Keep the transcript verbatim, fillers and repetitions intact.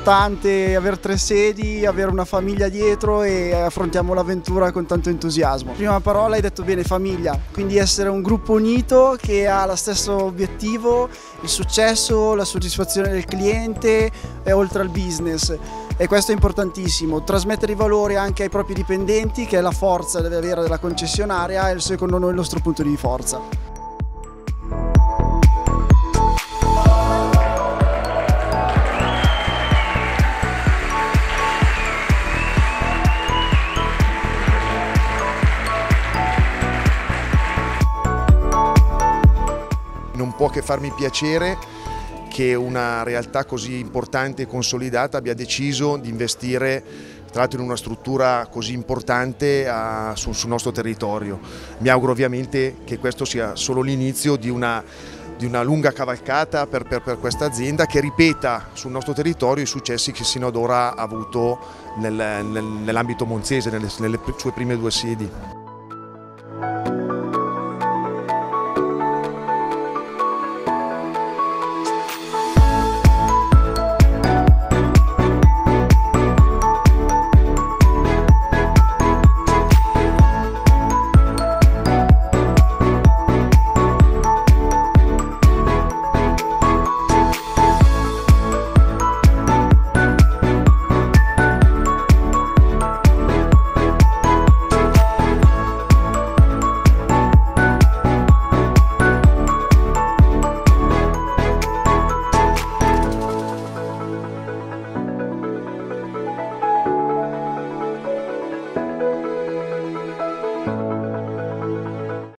importante avere tre sedi, avere una famiglia dietro e affrontiamo l'avventura con tanto entusiasmo. Prima parola hai detto bene, famiglia, quindi essere un gruppo unito che ha lo stesso obiettivo, il successo, la soddisfazione del cliente e oltre al business. E questo è importantissimo, trasmettere i valori anche ai propri dipendenti, che è la forza vera della concessionaria e secondo noi il nostro punto di forza. Non può che farmi piacere che una realtà così importante e consolidata abbia deciso di investire tra l'altro in una struttura così importante a, sul, sul nostro territorio. Mi auguro ovviamente che questo sia solo l'inizio di una, di una lunga cavalcata per, per, per questa azienda che ripeta sul nostro territorio i successi che sino ad ora ha avuto nel, nel, nell'ambito monzese, nelle, nelle sue prime due sedi.